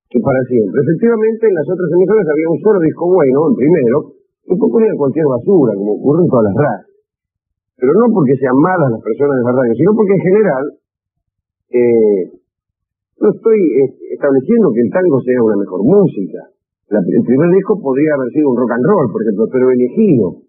y para siempre. Efectivamente, en las otras emisoras había un solo disco bueno, el primero, y después ponían cualquier basura, como ocurre en todas las radios. Pero no porque sean malas las personas de la radio, sino porque en general no estoy estableciendo que el tango sea una mejor música. El primer disco podría haber sido un rock and roll, por ejemplo, pero elegido.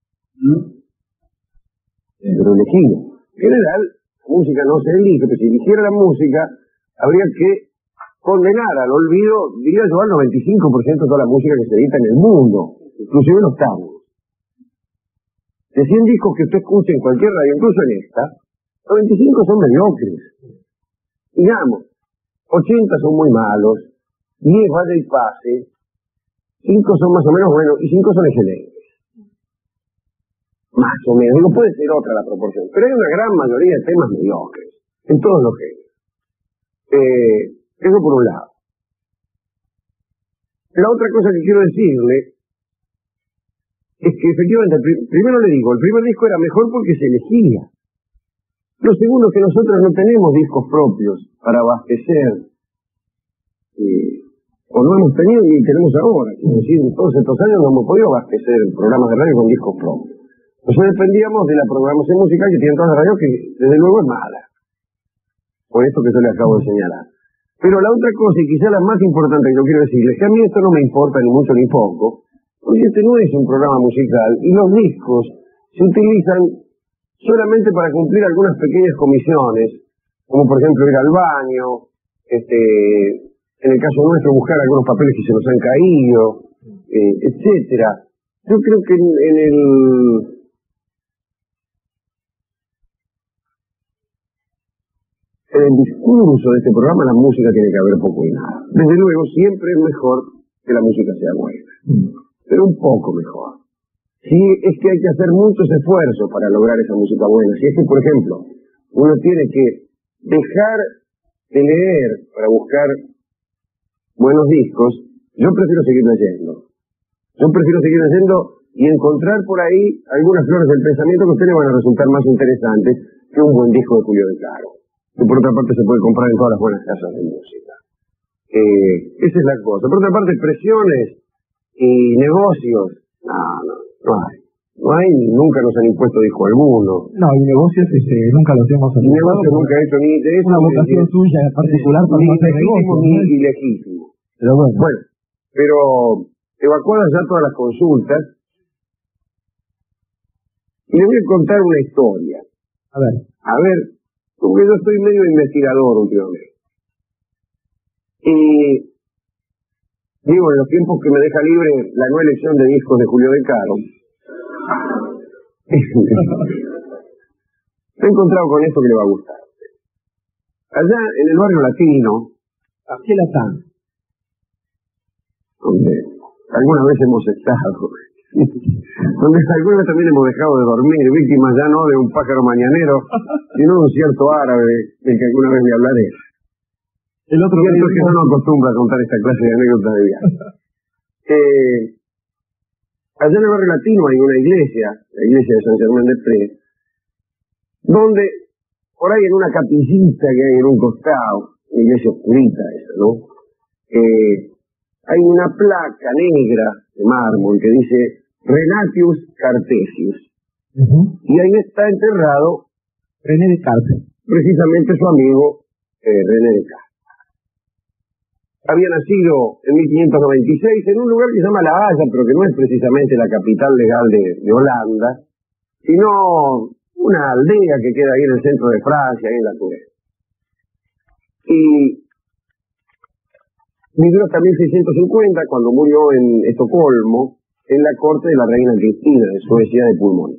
Pero elegido. En general, la música no se elige, pero si eligiera la música, habría que condenar al olvido, diría yo, al 95% de toda la música que se edita en el mundo, inclusive los tangos. De 100 discos que usted escuche en cualquier radio, incluso en esta, 95 son mediocres. Digamos, 80 son muy malos, 10 vaya y pase, 5 son más o menos buenos y 5 son excelentes. Más o menos, digo, puede ser otra la proporción, pero hay una gran mayoría de temas mediocres, en todos los géneros. Eso por un lado. La otra cosa que quiero decirle es que efectivamente, primero le digo, el primer disco era mejor porque se elegía. Lo segundo es que nosotros no tenemos discos propios para abastecer, o no hemos tenido ni tenemos ahora. Quiero decir, en todos estos años no hemos podido abastecer programas de radio con discos propios. Nosotros dependíamos de la programación musical que tienen todas las radios, que desde luego es mala, por esto que yo le acabo de señalar. Pero la otra cosa, y quizá la más importante que yo quiero decirles, es que a mí esto no me importa ni mucho ni poco, porque este no es un programa musical, y los discos se utilizan solamente para cumplir algunas pequeñas comisiones, como por ejemplo ir al baño, en el caso nuestro buscar algunos papeles que se nos han caído, etcétera. Yo creo que en el discurso de este programa la música tiene que haber poco y nada. Desde luego siempre es mejor que la música sea buena, pero un poco mejor. Sí, es que hay que hacer muchos esfuerzos para lograr esa música buena. Si es que, por ejemplo, uno tiene que dejar de leer para buscar buenos discos, yo prefiero seguir leyendo. Yo prefiero seguir leyendo y encontrar por ahí algunas flores del pensamiento que a usted le van a resultar más interesantes que un buen disco de Julio De Caro, que por otra parte se puede comprar en todas las buenas casas de música. Esa es la cosa. Por otra parte, presiones y negocios, no hay. No hay, ni nunca nos han impuesto disco alguno. No, y negocios nunca los hemos hecho. Negocios nunca he hecho ni de eso. Una vocación suya en particular para ni no hacer legítimo negocios, ni ¿no? ilegítimo. Pero bueno. Bueno, pero evacuadas ya todas las consultas, y le voy a contar una historia. A ver, porque yo estoy medio investigador últimamente. Y digo, en los tiempos que me deja libre la no elección de discos de Julio De Caro, me he encontrado con esto que le va a gustar. Allá en el barrio latino, ¿qué la están? donde alguna vez hemos estado, donde alguna vez también hemos dejado de dormir, víctimas ya no de un pájaro mañanero, sino de un cierto árabe del que alguna vez le hablaré. El otro día es que no nos acostumbra a contar esta clase de anécdotas de viaje. Allá en el barrio latino hay una iglesia, la iglesia de San Germán de Prés, donde por ahí en una capillita que hay en un costado, una iglesia oscurita esa, ¿no? Hay una placa negra de mármol que dice Renatius Cartesius. Y ahí está enterrado René Descartes, precisamente su amigo René Descartes. Había nacido en 1596 en un lugar que se llama La Haya, pero que no es precisamente la capital legal de Holanda, sino una aldea que queda ahí en el centro de Francia, ahí en la Touraine. Y vivió hasta 1650, cuando murió en Estocolmo, en la corte de la reina Cristina de Suecia de pulmón.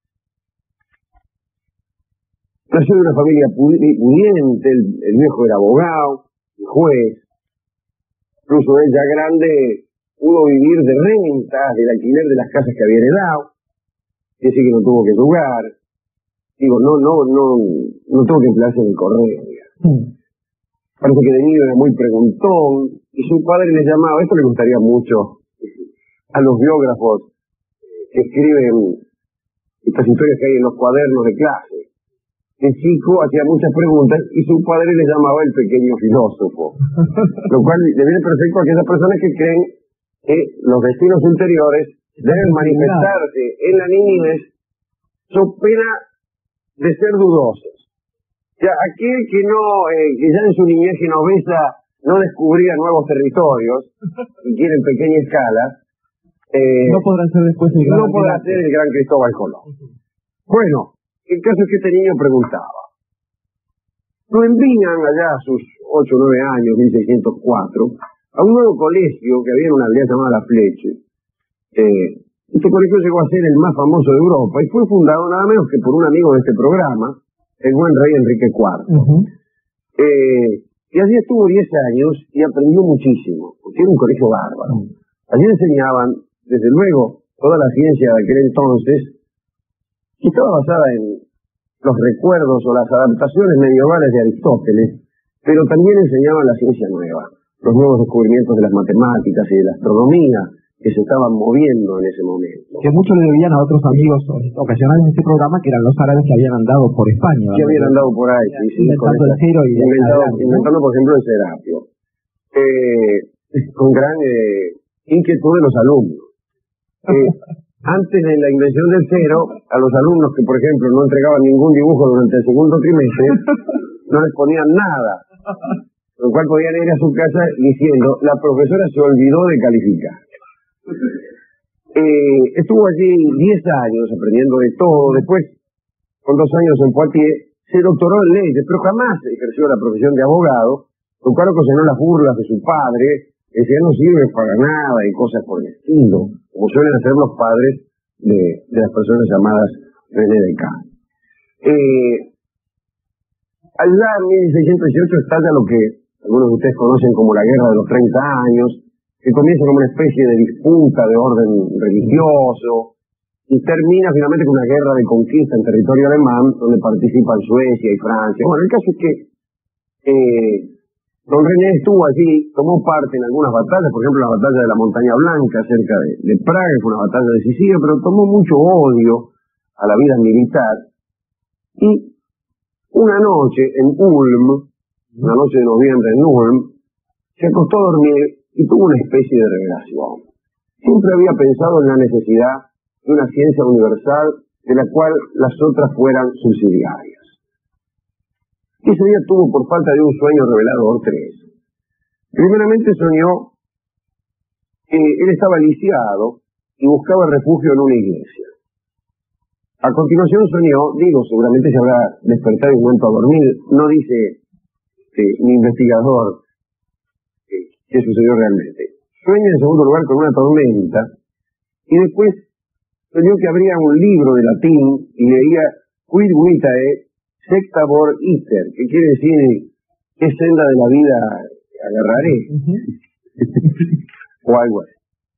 Nació de una familia pudiente, el viejo era abogado y juez. Incluso él ya grande pudo vivir de rentas, del alquiler de las casas que había heredado. Quiere decir que no tuvo que jugar. Digo, no tuvo que emplearse en el correo, digamos. Parece que de niño era muy preguntón, y su padre le llamaba, esto le gustaría mucho a los biógrafos que escriben estas historias que hay en los cuadernos de clase. el chico hacía muchas preguntas y su padre le llamaba el pequeño filósofo. Lo cual le viene perfecto a aquellas personas que creen que los destinos ulteriores deben manifestarse en la niñez, so pena de ser dudosos. O sea, aquel que que ya en su niñez genovesa no descubría nuevos territorios y quiere en pequeña escala, no podrá ser después el gran, no podrá ser el gran Cristóbal Colón. Bueno, el caso es que este niño preguntaba. Lo envían allá a sus 8 o 9 años, 1604, a un nuevo colegio que había en una aldea llamada La Fleche. Este colegio llegó a ser el más famoso de Europa y fue fundado nada menos que por un amigo de este programa, el buen rey Enrique IV. Y allí estuvo 10 años y aprendió muchísimo, porque era un colegio bárbaro. Allí enseñaban, desde luego, toda la ciencia de aquel entonces, que estaba basada en los recuerdos o las adaptaciones medievales de Aristóteles, pero también enseñaban la ciencia nueva, los nuevos descubrimientos de las matemáticas y de la astronomía que se estaban moviendo en ese momento. Que mucho le debían a otros amigos ocasionales de este programa, que eran los árabes que habían andado por España. Que habían andado por ahí, sí, inventando el cero y inventando, por ejemplo, el Serapio. Con gran inquietud de los alumnos. Antes de la invención del cero, a los alumnos que, por ejemplo, no entregaban ningún dibujo durante el segundo trimestre, no les ponían nada, lo cual podían ir a su casa diciendo, la profesora se olvidó de calificar. Estuvo allí 10 años aprendiendo de todo. Después, con 2 años en Poitiers, se doctoró en leyes, pero jamás ejerció la profesión de abogado, lo cual ocasionó las burlas de su padre, que decía no sirve para nada y cosas por el estilo, como suelen hacer los padres de las personas llamadas René Descartes. Allá en 1618 estalla lo que algunos de ustedes conocen como la Guerra de los 30 años, que comienza como una especie de disputa de orden religioso y termina finalmente con una guerra de conquista en territorio alemán donde participan Suecia y Francia. Bueno, el caso es que don René estuvo allí, tomó parte en algunas batallas, por ejemplo la batalla de la Montaña Blanca cerca de Praga, que fue una batalla decisiva, pero tomó mucho odio a la vida militar. Y una noche en Ulm, una noche de noviembre en Ulm, se acostó a dormir y tuvo una especie de revelación. Siempre había pensado en la necesidad de una ciencia universal de la cual las otras fueran subsidiarias. Ese día tuvo, por falta de un sueño revelador, 3. Primeramente soñó que él estaba lisiado y buscaba refugio en una iglesia. A continuación soñó, seguramente se habrá despertado y vuelto a dormir, no dice mi investigador qué sucedió realmente. Sueña en segundo lugar con una tormenta y después soñó que abría un libro de latín y leía Quid vitae sectabor iter, que quiere decir qué senda de la vida agarraré, o algo así.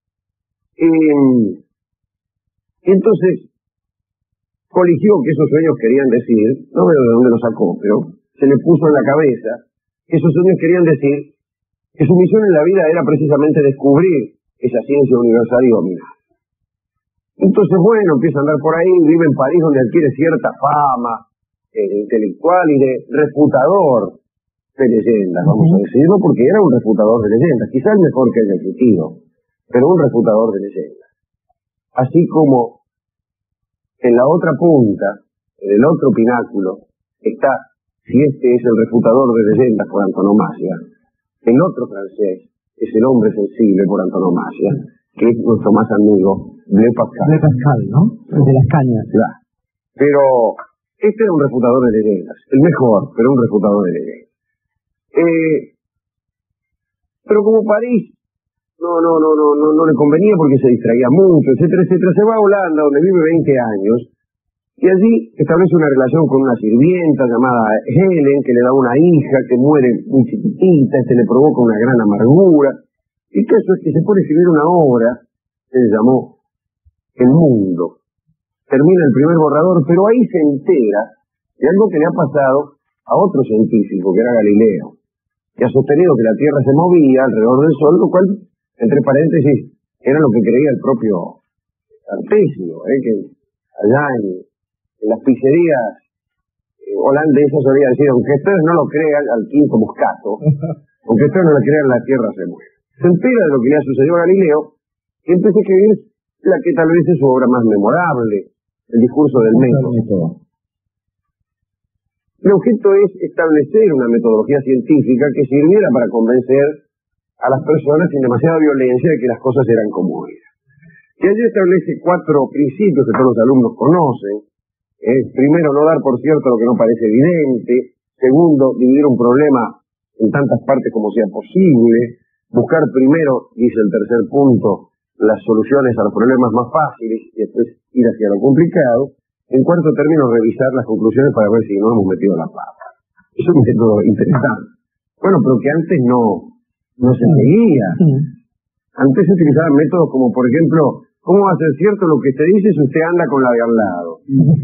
Entonces coligió que esos sueños querían decir, no veo de dónde lo sacó, pero se le puso en la cabeza que esos sueños querían decir que su misión en la vida era precisamente descubrir esa ciencia universal y dominar. Entonces, bueno, empieza a andar por ahí, vive en París, donde adquiere cierta fama intelectual y de refutador de leyendas, vamos a decirlo, porque era un refutador de leyendas, quizás el mejor que haya existido, pero un refutador de leyendas. Así como en la otra punta, en el otro pináculo, está, si este es el refutador de leyendas por antonomasia, el otro francés es el hombre sensible por antonomasia, que es nuestro más amigo, Blaise Pascal. Blaise Pascal, ¿no? El de las cañas. Claro. Pero este era un refutador de leyendas, el mejor, pero un refutador de leyendas. Pero como París no le convenía porque se distraía mucho, etcétera, etcétera, se va a Holanda, donde vive 20 años, y allí establece una relación con una sirvienta llamada Helen, que le da una hija que muere muy chiquitita, le provoca una gran amargura. Y el caso es que se pone a escribir una obra que se llamó El Mundo. Termina el primer borrador, pero ahí se entera de algo que le ha pasado a otro científico, que era Galileo, que ha sostenido que la Tierra se movía alrededor del Sol, lo cual, entre paréntesis, era lo que creía el propio Cartesio, que allá en las pizzerías holandesa solía decir, aunque ustedes no lo crean, al quinto Moscato, aunque ustedes no lo crean, la Tierra se mueve. Se entera de lo que le ha sucedido a Galileo y empieza a escribir la que tal vez es su obra más memorable, el discurso del método. El objeto es establecer una metodología científica que sirviera para convencer a las personas sin demasiada violencia de que las cosas eran como eran. Y allí establece 4 principios que todos los alumnos conocen. Primero, no dar por cierto lo que no parece evidente. Segundo, dividir un problema en tantas partes como sea posible. Buscar primero, dice el tercer punto, las soluciones a los problemas más fáciles y después ir hacia lo complicado. En cuarto término, revisar las conclusiones para ver si no hemos metido la pata. Es un método interesante. Bueno, pero que antes no se seguía. Antes se utilizaban métodos como, por ejemplo, ¿cómo va a ser cierto lo que usted dice si usted anda con la de al lado?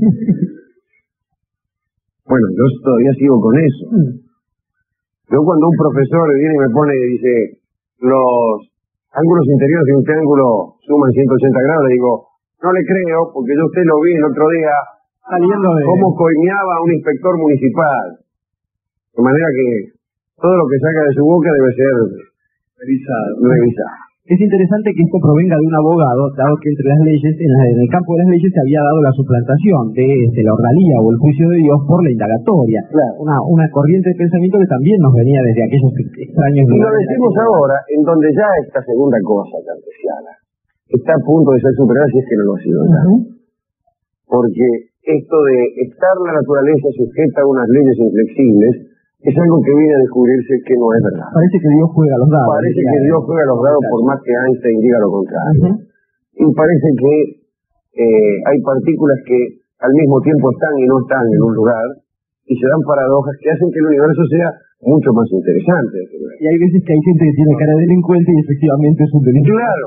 Bueno, yo todavía sigo con eso. Yo cuando un profesor viene y me pone y dice, los ángulos interiores de un triángulo suman 180 grados, le digo, no le creo, porque yo usted lo vi el otro día saliendo de cómo coimeaba a un inspector municipal. De manera que todo lo que saca de su boca debe ser revisado. Es interesante que esto provenga de un abogado, dado que entre las leyes, en el campo de las leyes se había dado la suplantación de la ordalía o el juicio de Dios por la indagatoria. Claro. Una corriente de pensamiento que también nos venía desde aquellos extraños Y lo decimos ahora, en donde ya esta segunda cosa cartesiana está a punto de ser superada, si es que no lo ha sido ya. Porque esto de estar la naturaleza sujeta a unas leyes inflexibles es algo que viene a descubrirse que no es verdad. Parece que Dios juega a los dados. Parece que Dios juega a los dados por más que Einstein diga lo contrario. Y parece que hay partículas que al mismo tiempo están y no están en un lugar y se dan paradojas que hacen que el universo sea mucho más interesante. Y hay veces que hay gente que tiene cara de delincuente y efectivamente es un delincuente. Claro.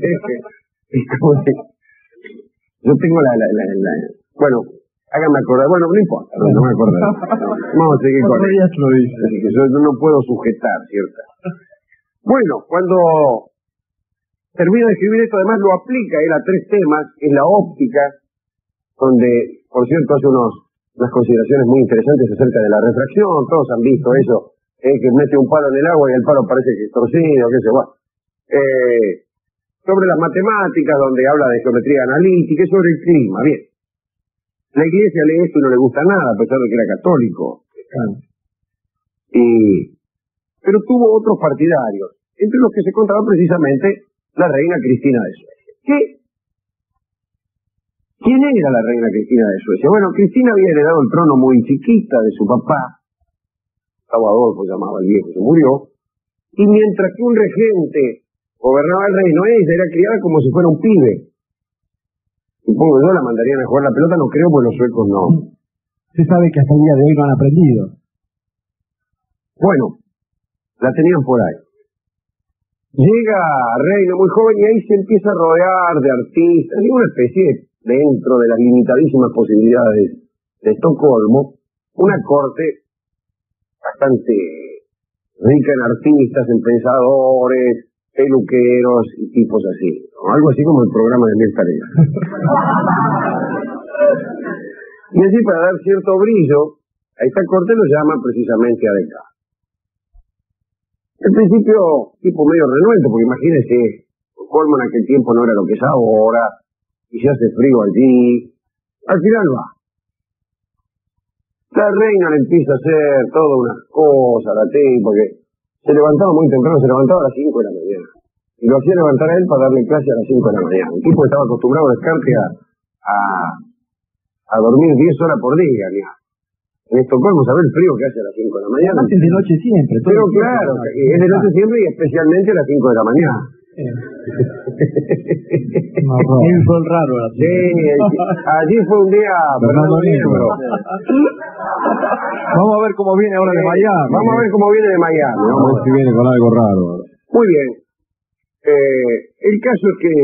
Yo tengo bueno, háganme acordar, bueno, no importa, no me acuerdo. Vamos a seguir con esto. Así que yo no puedo sujetar, ¿cierto? Bueno, cuando termina de escribir esto, además lo aplica él a 3 temas, es la óptica, donde, por cierto, hace unas consideraciones muy interesantes acerca de la refracción, todos han visto eso, que mete un palo en el agua y el palo parece que es torcido, qué sé yo. Sobre las matemáticas, donde habla de geometría analítica, y sobre el clima, bien. La iglesia lee esto y no le gusta nada, a pesar de que era católico. Pero tuvo otros partidarios, entre los que se encontraba precisamente la reina Cristina de Suecia. ¿Quién era la reina Cristina de Suecia? Bueno, Cristina había heredado el trono muy chiquita de su papá, Gustavo Adolfo llamaba el viejo, se murió, y mientras que un regente gobernaba el reino, ella era criada como si fuera un pibe. Supongo que yo la mandarían a jugar la pelota, no creo, porque los suecos no. Se sabe que hasta el día de hoy no han aprendido. Bueno, la tenían por ahí. Llega Reina muy joven y ahí se empieza a rodear de artistas, y una especie, dentro de las limitadísimas posibilidades de Estocolmo, una corte bastante rica en artistas, en pensadores, peluqueros y tipos así, ¿no? Algo así como el programa de Mirta Legrand. Y así, para dar cierto brillo a esta corte, lo llama precisamente a Descartes. Al principio, tipo medio renuente, porque imagínense, Estocolmo en aquel tiempo no era lo que es ahora, y se hace frío allí. Al final va. La reina le empieza a hacer toda una cosa, la porque se levantaba muy temprano, se levantaba a las 5 de la mañana. Y lo hacía levantar a él para darle clase a las 5 de la mañana. Un tipo que estaba acostumbrado a Descartes a dormir 10 horas por día, mira. En Estocolmo, saber el frío que hace a las 5 de la mañana. Es de noche siempre. Pero claro, es de noche siempre y especialmente a las 5 de la mañana. Un sol raro. Sí, allí fue un día Fernando Niembro. Vamos a ver cómo viene ahora de Miami. Vamos a ver cómo viene de Miami. Vamos a ver si viene con algo raro. Muy bien. El caso es que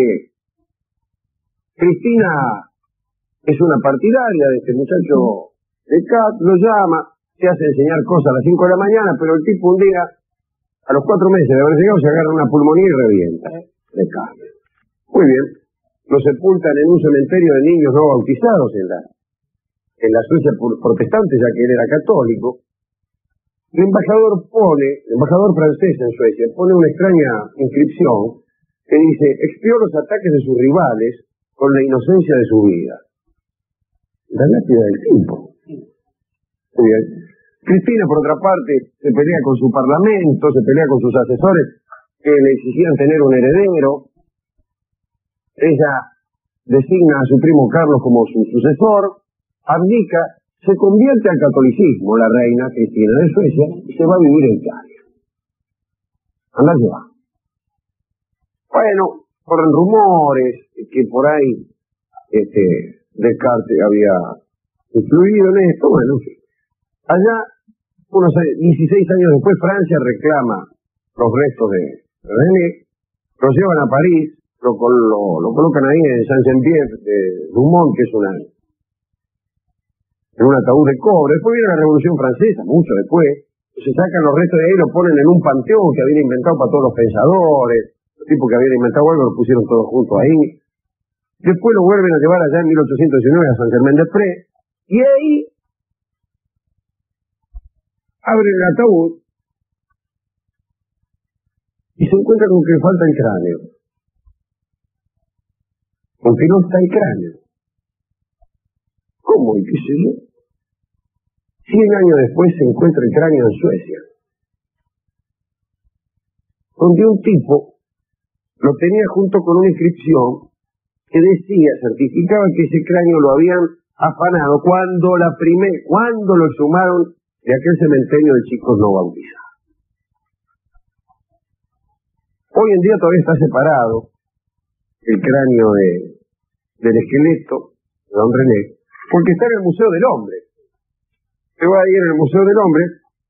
Cristina es una partidaria de este muchacho Descartes, lo llama, se hace enseñar cosas a las 5 de la mañana, pero el tipo un día, a los 4 meses de haber llegado, se agarra una pulmonía y revienta. Descartes. Muy bien. Lo sepultan en un cementerio de niños no bautizados en la Suecia protestante, ya que él era católico, el embajador francés en Suecia, pone una extraña inscripción que dice: expió los ataques de sus rivales con la inocencia de su vida. La lápida del tiempo. Muy bien. Cristina, por otra parte, se pelea con su parlamento, se pelea con sus asesores que le exigían tener un heredero. Ella designa a su primo Carlos como su sucesor, abdica, se convierte al catolicismo, la reina Cristina de Suecia, y se va a vivir en Italia. Anda que va. Bueno, corren rumores que por ahí Descartes había influido en esto. Bueno, en fin. Allá, unos 16 años después, Francia reclama los restos de René, lo llevan a París, lo colocan ahí en Saint-Jean-Pierre de Dumont, que es en un ataúd de cobre. Después viene la Revolución Francesa, mucho después, se sacan los restos de ahí y lo ponen en un panteón que habían inventado para todos los pensadores, los tipos que habían inventado algo lo pusieron todos juntos ahí. Después lo vuelven a llevar allá en 1819 a Saint-Germain-des-Prés, y ahí abren el ataúd y se encuentra con que falta el cráneo. Porque no está el cráneo. ¿Cómo? ¿Y qué sé yo? 100 años después se encuentra el cráneo en Suecia, donde un tipo lo tenía junto con una inscripción que decía, certificaba que ese cráneo lo habían afanado cuando lo exhumaron de aquel cementerio de chicos no bautizados. Hoy en día todavía está separado el cráneo del esqueleto de don René, porque está en el Museo del Hombre. Se va a ir en el Museo del Hombre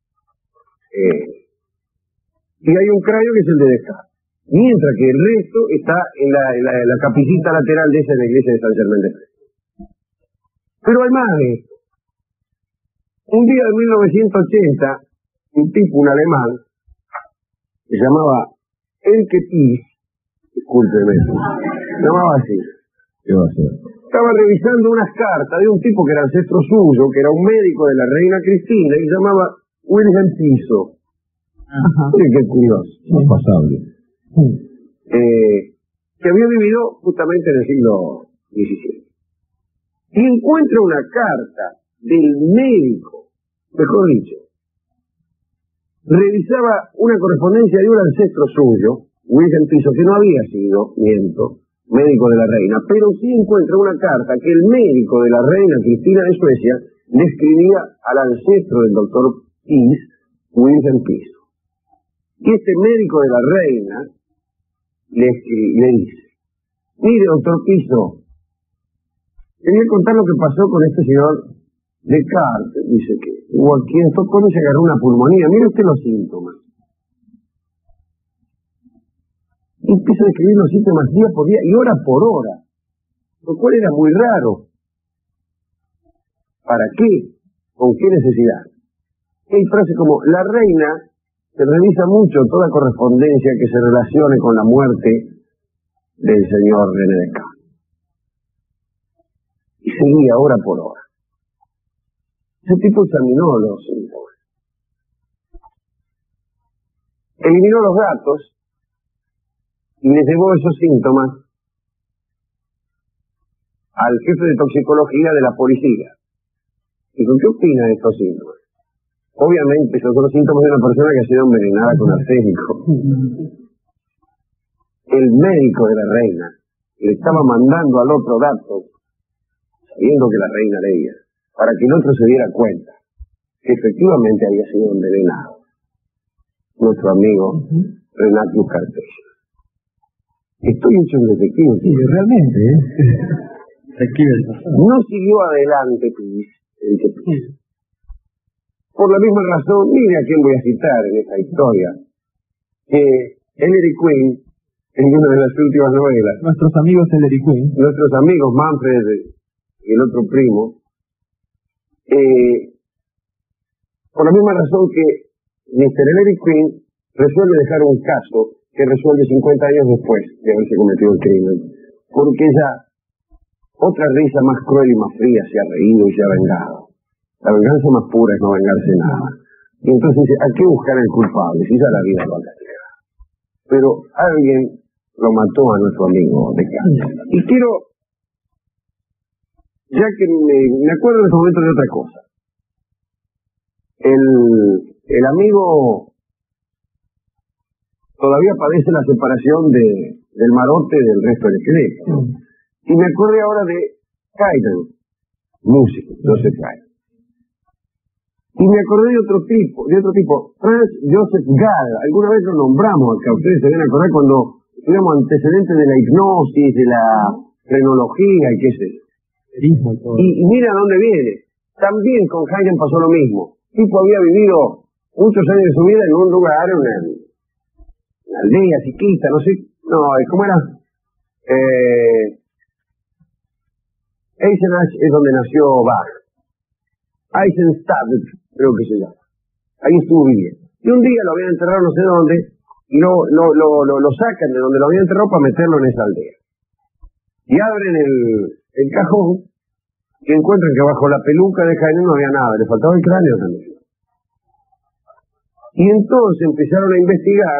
y hay un cráneo que es el de Descartes, mientras que el resto está en la capillita lateral de esa en la iglesia de Saint-Germain-des-Prés. Pero hay más de esto. Un día de 1980, un alemán, se llamaba Elke Pies, discúlpeme, se llamaba así. ¿Qué va a hacer? Estaba revisando unas cartas de un tipo que era ancestro suyo, que era un médico de la reina Cristina, y se llamaba Wilhelm Piso. Miren qué curioso. Es pasable. Que había vivido justamente en el siglo XVII. Y encuentra una carta del médico, mejor dicho, revisaba una correspondencia de un ancestro suyo, Wilhelm Piso, que no había sido, médico de la reina, pero sí encuentra una carta que el médico de la reina Cristina de Suecia le escribía al ancestro del doctor Pies, Wilhelm Piso. Y este médico de la reina le dice: mire, doctor Piso, quería contar lo que pasó con este señor Descartes. Dice que hubo aquí en Estocolmo, se agarró una pulmonía. Mire usted los síntomas. Y empieza a describir los síntomas día por día y hora por hora, lo cual era muy raro. ¿Para qué? ¿Con qué necesidad? Hay frases como: la reina se revisa mucho toda correspondencia que se relacione con la muerte del señor René Descartes. Y seguía hora por hora. Ese tipo examinó los síntomas, eliminó los datos y le llevó esos síntomas al jefe de toxicología de la policía. Dijo: ¿qué opina de estos síntomas? Obviamente, esos son los síntomas de una persona que ha sido envenenada con arsénico. El médico de la reina le estaba mandando al otro datos, sabiendo que la reina leía, para que el otro se diera cuenta que efectivamente había sido envenenado nuestro amigo Renato Cartesio. Estoy hecho un detective. Sí, realmente, No siguió adelante Pies, por la misma razón. Mire a quién voy a citar en esta historia, que Ellery Queen, en una de las últimas novelas, nuestros amigos Ellery Queen, nuestros amigos Manfred y el otro primo, por la misma razón que Mr. Ellery Queen resuelve dejar un caso que resuelve 50 años después de haberse cometido el crimen, porque ella otra risa más cruel y más fría se ha reído y se ha vengado. La venganza más pura es no vengarse nada. Y entonces dice, ¿a qué buscar el culpable? Si ya la vida lo ha castigado. Pero alguien lo mató a nuestro amigo de cáncer. Y quiero, ya que me acuerdo en este momento de otra cosa. El amigo todavía padece la separación del marote del resto del esqueleto. Y me acordé ahora de Haydn, músico, Joseph Haydn. Y me acordé de otro tipo, Franz Joseph Gall. Alguna vez lo nombramos acá, ustedes se deben acordar cuando tuvimos antecedentes de la hipnosis, de la frenología y qué sé yo. Y mira dónde viene. También con Haydn pasó lo mismo. El tipo había vivido muchos años de su vida en un lugar, una aldea chiquita, no sé, ¿cómo era? Eisenach es donde nació Bach. Eisenstadt, creo que se llama. Ahí estuvo viviendo. Y un día lo habían enterrado no sé dónde, y lo sacan de donde lo habían enterrado para meterlo en esa aldea. Y abren el cajón y encuentran que bajo la peluca de Haydn no había nada, le faltaba el cráneo también. Y entonces empezaron a investigar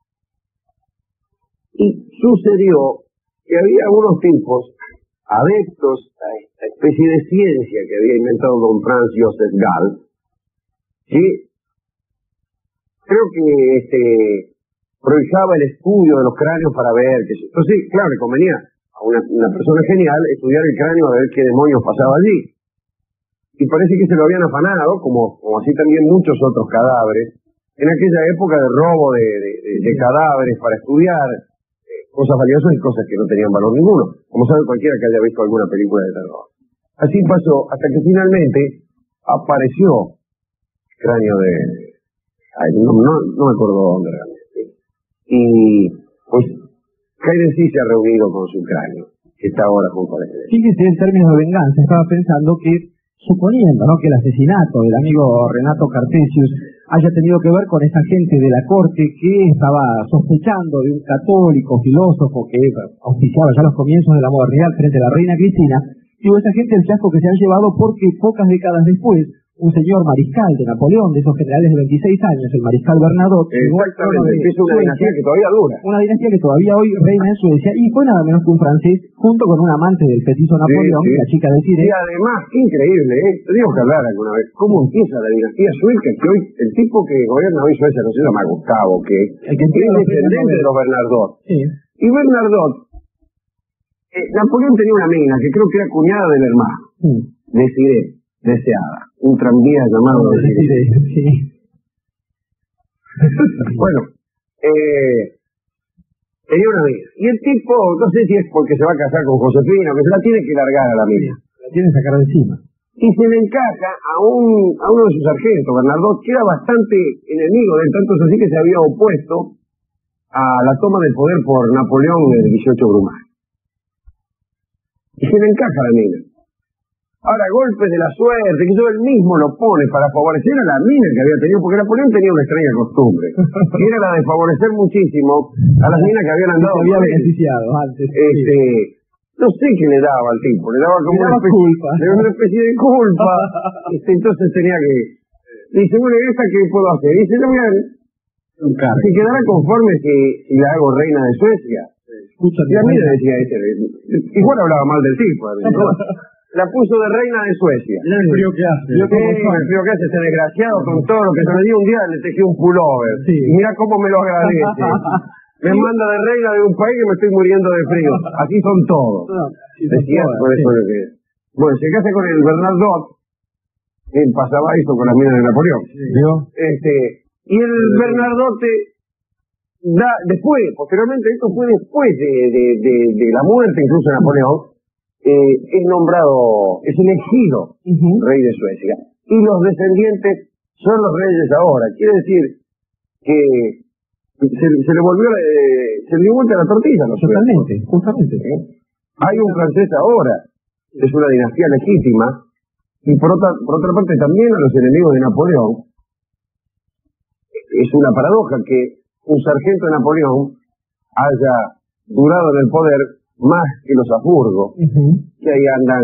y sucedió que había unos tipos adeptos a esta especie de ciencia que había inventado don Franz Joseph Gall, que creo que priorizaba el estudio de los cráneos para ver que... Entonces, claro, le convenía a una persona genial estudiar el cráneo a ver qué demonios pasaba allí. Y parece que se lo habían afanado, como así también muchos otros cadáveres, en aquella época de robo de cadáveres para estudiar cosas valiosas y cosas que no tenían valor ninguno, como sabe cualquiera que haya visto alguna película de terror. Así pasó hasta que finalmente apareció el cráneo de... no me acuerdo dónde realmente. Y pues Haydn sí se ha reunido con su cráneo, que está ahora junto a la iglesia. Fíjese, en términos de venganza, estaba pensando que, suponiendo, ¿no?, que el asesinato del amigo Renato Cartesius haya tenido que ver con esa gente de la corte que estaba sospechando de un católico filósofo que auspiciaba ya los comienzos de la modernidad frente a la reina Cristina, digo, esa gente el chasco que se han llevado porque pocas décadas después un señor mariscal de Napoleón, de esos generales de 26 años, el mariscal Bernadotte, exactamente, es una dinastía que todavía dura. Una dinastía que todavía hoy reina en Suecia, y fue nada menos que un francés, junto con un amante del petizo Napoleón, la chica de Cire. Y además, qué increíble, tenemos que hablar alguna vez, cómo empieza la dinastía sueca, que hoy, el tipo que gobierna hoy Suecia, no se llama Gustavo, que es descendiente de los Bernadotte. Sí. Y Bernadotte, Napoleón tenía una mina, que creo que era cuñada del hermano, de Cire, deseada, un tranvía llamado de Cire. Sí. Bueno, tenía una mina. Y el tipo, no sé si es porque se va a casar con Josefina, que se la tiene que largar a la mina. La tiene que sacar de encima. Y se le encaja a uno de sus sargentos, Bernadotte, que era bastante enemigo de él, tanto es así que se había opuesto a la toma del poder por Napoleón el 18 Brumaire. Y se le encaja a la mina. Ahora, golpes de la suerte, que yo él mismo lo pone para favorecer a la mina que había tenido, porque Napoleón tenía una extraña costumbre, que era la de favorecer muchísimo a las minas que habían andado. Se había beneficiado antes. No sé qué le daba al tipo, le daba como una especie de culpa. Entonces tenía que... Dice, bueno, ¿y esta qué puedo hacer? Dice, no, mira, se quedará conforme si la hago reina de Suecia. Y a mí le decía, igual hablaba mal del tipo. La puso de reina de Suecia. Mira el frío que hace. El frío que hace ese desgraciado con todo lo que se me dio un día, le tejí un pullover. Sí. Y mira cómo me lo agradece. Me manda de reina de un país que me estoy muriendo de frío. Así son todos. Decía, por eso lo que... Bueno, se casa con el Bernadotte, él pasaba eso con las minas de Napoleón. Y el Bernadotte posteriormente, esto fue después de la muerte incluso de Napoleón, es nombrado, es elegido rey de Suecia. Y los descendientes son los reyes ahora. Quiere decir que se le volvió, se le dio vuelta la tortilla, ¿no? Totalmente, justamente. Hay un francés ahora, es una dinastía legítima, y por otra parte también a los enemigos de Napoleón. Es una paradoja que un sargento de Napoleón haya durado en el poder más que los Habsburgo, que ahí andan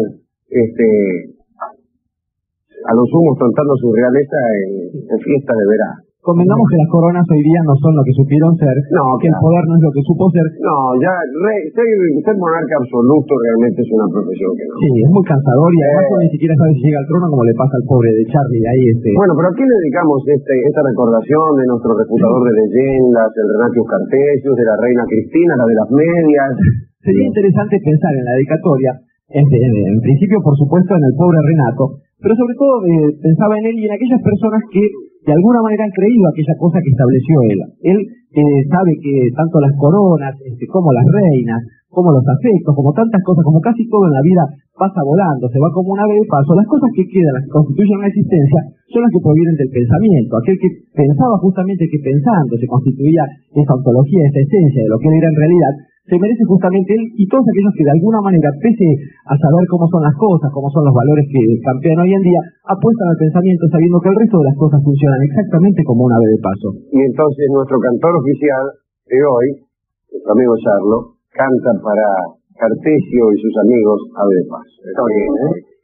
a lo sumo ostentando su realeza en fiestas de verano. Convengamos que las coronas hoy día no son lo que supieron ser, no, que el poder no es lo que supo ser. No, ya ser monarca absoluto realmente es una profesión que no. Sí, es muy cansador y además ni siquiera sabe si llega al trono, como le pasa al pobre de Charlie de ahí. Bueno, pero ¿a quién le dedicamos esta recordación de nuestro refutador de leyendas, el Renato Cartesius, de la reina Cristina, la de las medias? Sería interesante pensar en la dedicatoria, en principio por supuesto en el pobre Renato, pero sobre todo pensaba en él y en aquellas personas que de alguna manera han creído aquella cosa que estableció él. Él sabe que tanto las coronas, como las reinas, como los afectos, como tantas cosas, como casi todo en la vida pasa volando, se va como un ave de paso. Las cosas que quedan, las que constituyen una existencia, son las que provienen del pensamiento. Aquel que pensaba justamente que pensando se constituía esa ontología, esa esencia de lo que él era en realidad, se merece justamente él y todos aquellos que de alguna manera, pese a saber cómo son las cosas, cómo son los valores que campean hoy en día, apuestan al pensamiento sabiendo que el resto de las cosas funcionan exactamente como un ave de paso. Y entonces nuestro cantor oficial de hoy, nuestro amigo Charlo, canta para Cartesio y sus amigos ave de paso. Está bien, ¿eh?